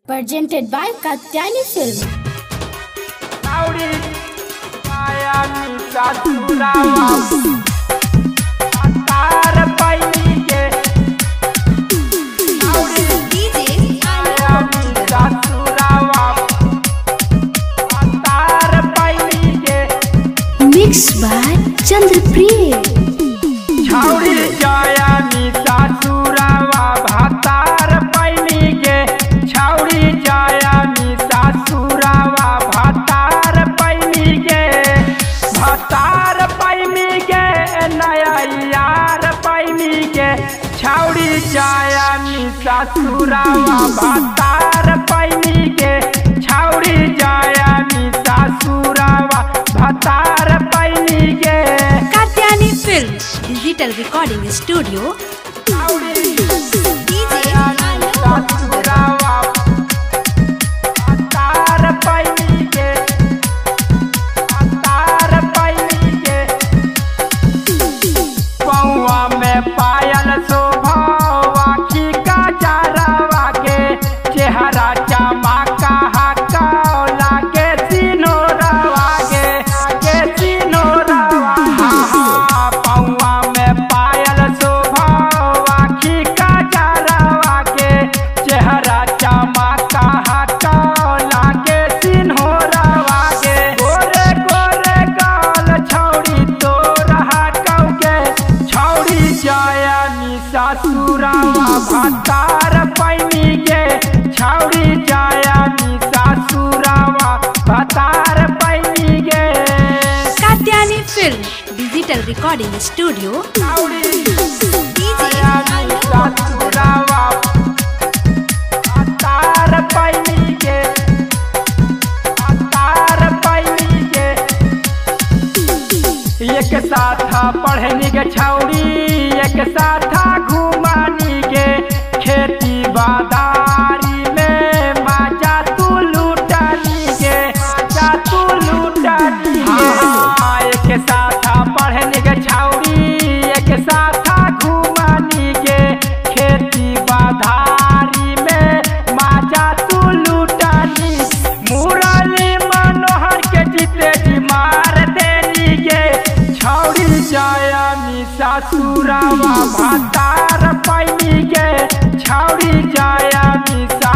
Presented by Katyani Film. Mixed by Chandrapriya. छौड़ी जाया मीसा सुरावा भातार पैनी के छौड़ी जाया मीसा सुरावा भातार पैनी के नया यार पैनी के छौड़ी जाया मीसा सुरावा भातार पैनी के छौड़ी जाया मीसा सुरावा भातार पैनी के Katyani Film Digital Recording Studio. पायल शोभा आखी का जारवा के चेहरा चमका हका लागे सिनोरवा के सिनोरवा पौआ में पायल शोभा आखी का जारवा के चेहरा चमका हका लागे सिनोरवा के गोरे गोरे गाल छौड़ी तो रहा कौ के छौड़ी जाया मीसा सुरावा भातार पैनी के छौड़ी जाया मीसा सुरावा भातार पैनी के Katyani Film Digital Recording Studio. छौड़ी जाया मीसा सुरावा भातार पैनी के भातार पैनी के एक साथ पढ़नी के छौड़ी एक साथ घुमानी के खेती बादारी में माजा तू लूटानी के माजा तू लूटानी के एक साथ पढ़नी के छौड़ी एक साथ घुमानी के खेती बादारी में माजा तू लूटानी मुरली मनोहर के जीते जी मार देनी के छौड़ी जाया मीसा सुरावा भातार पैनी के छौड़ी जाया मीसा